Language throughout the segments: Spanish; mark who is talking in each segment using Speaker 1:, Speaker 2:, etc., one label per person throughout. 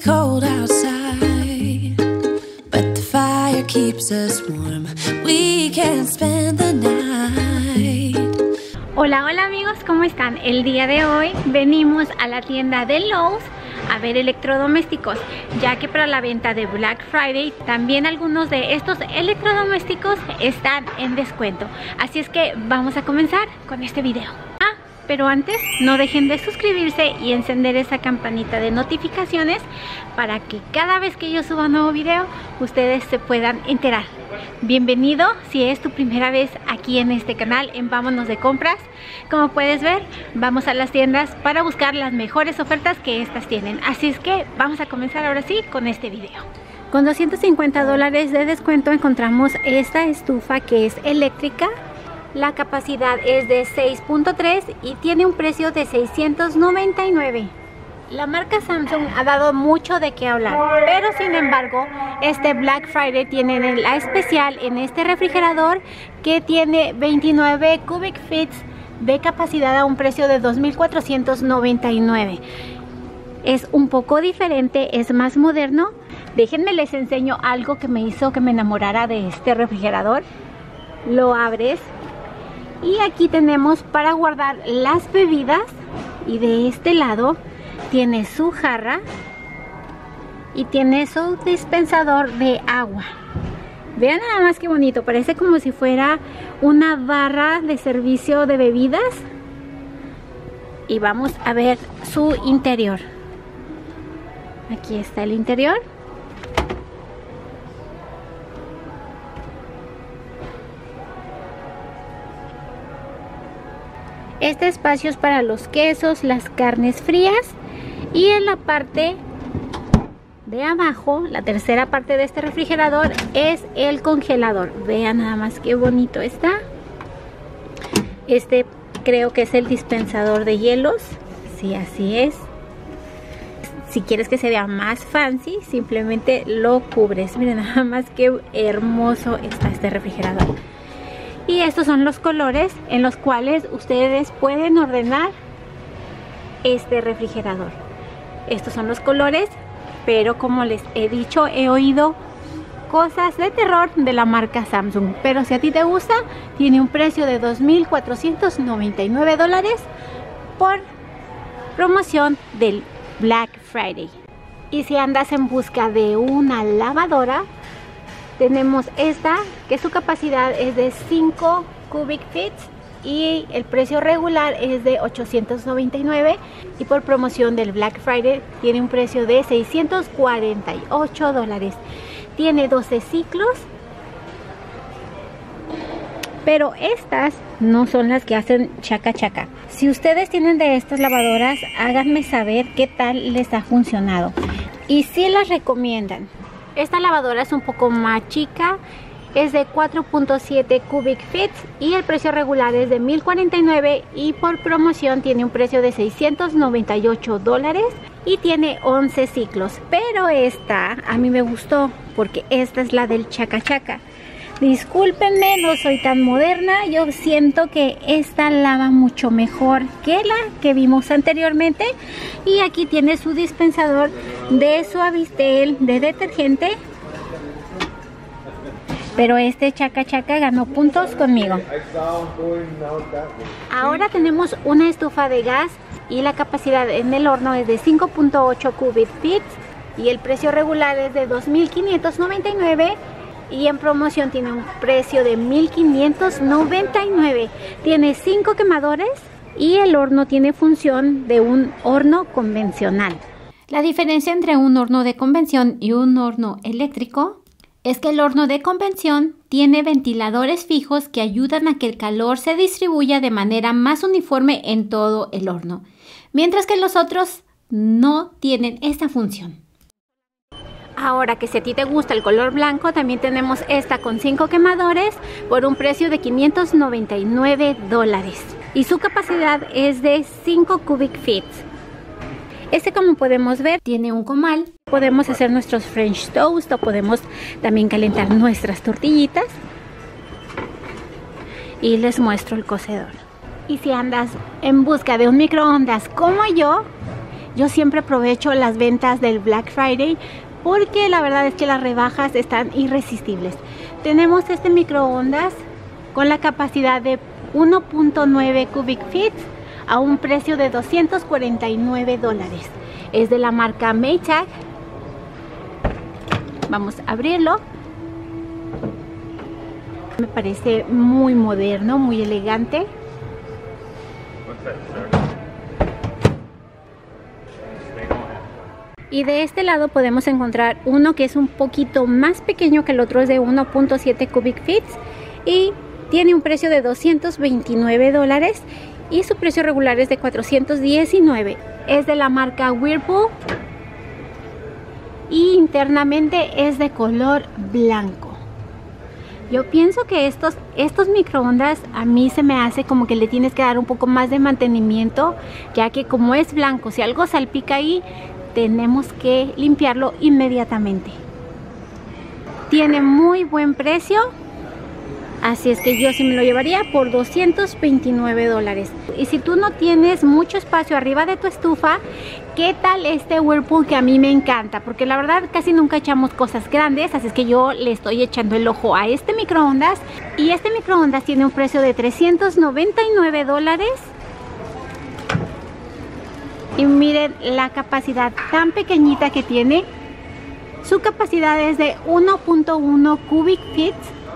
Speaker 1: cold outside, but the fire keeps us warm. We can spend the night.
Speaker 2: Hola, hola amigos, ¿cómo están? El día de hoy venimos a la tienda de Lowe's a ver electrodomésticos, ya que para la venta de Black Friday también algunos de estos electrodomésticos están en descuento. Así es que vamos a comenzar con este video. Pero antes, no dejen de suscribirse y encender esa campanita de notificaciones para que cada vez que yo suba un nuevo video, ustedes se puedan enterar. Bienvenido si es tu primera vez aquí en este canal en Vámonos de Compras. Como puedes ver, vamos a las tiendas para buscar las mejores ofertas que estas tienen. Así es que vamos a comenzar ahora sí con este video. Con $250 de descuento encontramos esta estufa que es eléctrica. La capacidad es de 6.3 y tiene un precio de $699. La marca Samsung ha dado mucho de qué hablar, pero sin embargo, este Black Friday tiene la especial en este refrigerador que tiene 29 cubic feet de capacidad a un precio de $2,499. Es un poco diferente, es más moderno. Déjenme les enseño algo que me hizo que me enamorara de este refrigerador. Lo abres y aquí tenemos para guardar las bebidas, y de este lado tiene su jarra y tiene su dispensador de agua. Vean nada más que bonito, parece como si fuera una barra de servicio de bebidas. Y vamos a ver su interior. Aquí está el interior. Este espacio es para los quesos, las carnes frías, y en la parte de abajo, la tercera parte de este refrigerador, es el congelador. Vean nada más qué bonito está. Este creo que es el dispensador de hielos. Sí, así es. Si quieres que se vea más fancy, simplemente lo cubres. Miren nada más qué hermoso está este refrigerador. Y estos son los colores en los cuales ustedes pueden ordenar este refrigerador. Estos son los colores, pero como les he dicho, he oído cosas de terror de la marca Samsung. Pero si a ti te gusta, tiene un precio de $2,499 por promoción del Black Friday. Y si andas en busca de una lavadora, tenemos esta que su capacidad es de 5 cubic feet y el precio regular es de $899, y por promoción del Black Friday tiene un precio de $648. Tiene 12 ciclos, pero estas no son las que hacen chaca chaca. Si ustedes tienen de estas lavadoras, háganme saber qué tal les ha funcionado y si las recomiendan. Esta lavadora es un poco más chica, es de 4.7 cubic feet y el precio regular es de $1,049, y por promoción tiene un precio de $698 y tiene 11 ciclos. Pero esta a mí me gustó porque esta es la del chaca chaca. Discúlpenme, no soy tan moderna, yo siento que esta lava mucho mejor que la que vimos anteriormente. Y aquí tiene su dispensador de Suavitel de detergente, pero este chaca chaca ganó puntos conmigo. Ahora tenemos una estufa de gas y la capacidad en el horno es de 5.8 cubic feet y el precio regular es de $2,599. Y en promoción tiene un precio de $1,599. Tiene 5 quemadores y el horno tiene función de un horno convencional. La diferencia entre un horno de convención y un horno eléctrico es que el horno de convención tiene ventiladores fijos que ayudan a que el calor se distribuya de manera más uniforme en todo el horno, mientras que los otros no tienen esta función. Ahora que si a ti te gusta el color blanco, también tenemos esta con 5 quemadores por un precio de $599 y su capacidad es de 5 cubic feet. Este, como podemos ver, tiene un comal. Podemos hacer nuestros French toast o podemos también calentar nuestras tortillitas. Y les muestro el cocedor. Y si andas en busca de un microondas como yo, Yo siempre aprovecho las ventas del Black Friday porque la verdad es que las rebajas están irresistibles. Tenemos este microondas con la capacidad de 1.9 cubic feet a un precio de $249. Es de la marca Maytag. Vamos a abrirlo. Me parece muy moderno, muy elegante. Y de este lado podemos encontrar uno que es un poquito más pequeño que el otro, es de 1.7 cubic feet y tiene un precio de $229 y su precio regular es de $419. Es de la marca Whirlpool y internamente es de color blanco. Yo pienso que estos microondas a mí se me hace como que le tienes que dar un poco más de mantenimiento, ya que como es blanco, si algo salpica ahí, tenemos que limpiarlo inmediatamente. Tiene muy buen precio, así es que yo sí me lo llevaría por $229. Y si tú no tienes mucho espacio arriba de tu estufa, ¿qué tal este Whirlpool que a mí me encanta? Porque la verdad casi nunca echamos cosas grandes, así es que yo le estoy echando el ojo a este microondas. Y este microondas tiene un precio de $399. Y miren la capacidad tan pequeñita que tiene. Su capacidad es de 1.1 cubic feet.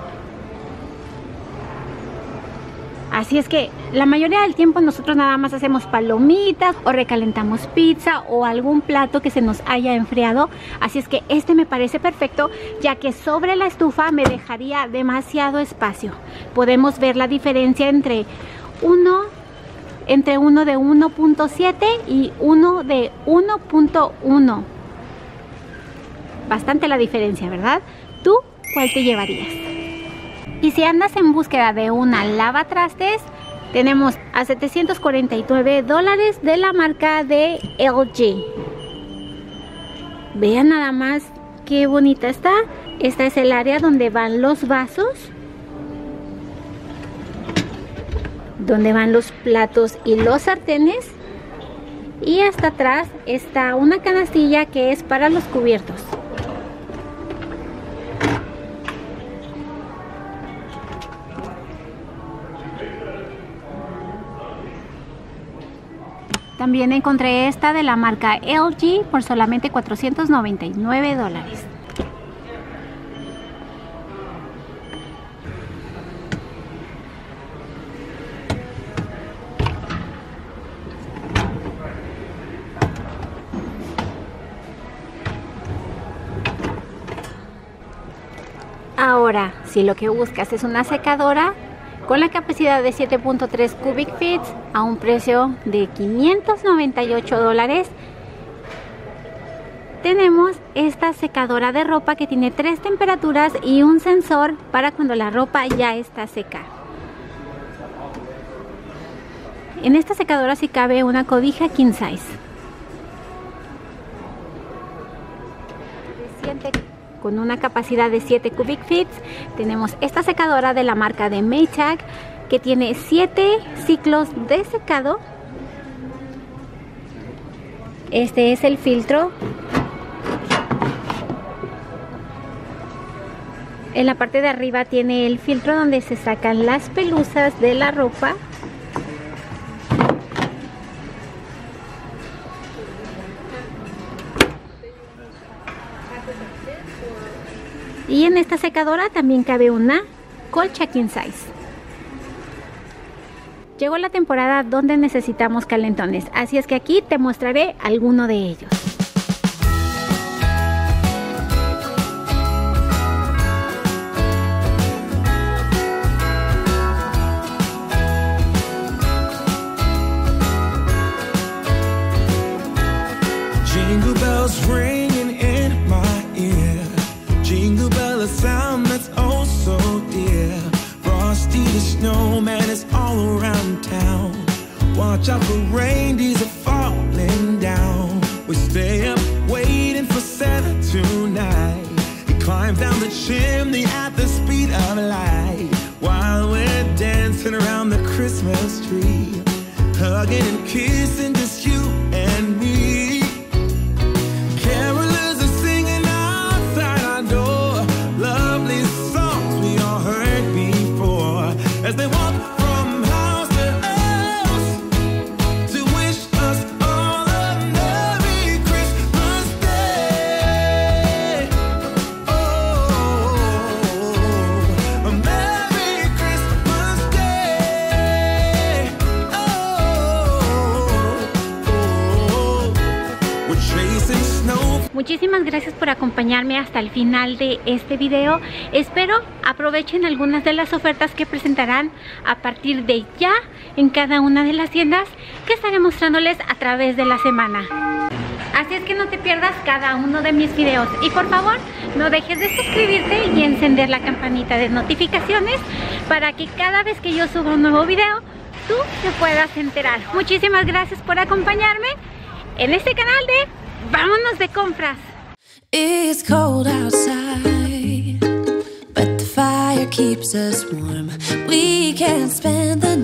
Speaker 2: Así es que la mayoría del tiempo nosotros nada más hacemos palomitas o recalentamos pizza o algún plato que se nos haya enfriado. Así es que este me parece perfecto, ya que sobre la estufa me dejaría demasiado espacio. Podemos ver la diferencia entre uno de 1.7 y uno de 1.1. Bastante la diferencia, ¿verdad? ¿Tú cuál te llevarías? Y si andas en búsqueda de una lavatrastes, tenemos a $749 de la marca de LG. Vean nada más qué bonita está. Esta es el área donde van los vasos, donde van los platos y los sartenes, y hasta atrás está una canastilla que es para los cubiertos. También encontré esta de la marca LG por solamente $499. Ahora, si lo que buscas es una secadora con la capacidad de 7.3 cubic feet a un precio de $598, tenemos esta secadora de ropa que tiene 3 temperaturas y un sensor para cuando la ropa ya está seca. En esta secadora sí cabe una cobija king size. Con una capacidad de 7 cubic feet, tenemos esta secadora de la marca de Maytag que tiene 7 ciclos de secado. Este es el filtro. En la parte de arriba tiene el filtro donde se sacan las pelusas de la ropa. Y en esta secadora también cabe una colcha king size. Llegó la temporada donde necesitamos calentones, así es que aquí te mostraré alguno de ellos.
Speaker 3: Jingle bells ringing in my ear. Jingle bell, a sound that's oh so dear. Frosty the snowman is all around town. Watch out for reindeers are falling down. We stay up waiting for Santa tonight. He climbs down the chimney at the speed of light, while we're dancing around the Christmas tree, hugging and kissing just you and me. snow.
Speaker 2: Muchísimas gracias por acompañarme hasta el final de este video. Espero aprovechen algunas de las ofertas que presentarán a partir de ya en cada una de las tiendas que estaré mostrándoles a través de la semana. Así es que no te pierdas cada uno de mis videos y por favor no dejes de suscribirte y encender la campanita de notificaciones para que cada vez que yo suba un nuevo video tú te puedas enterar. Muchísimas gracias por acompañarme en este canal de Vámonos de Compras.
Speaker 1: It's cold outside, but the fire keeps us warm. We can spend the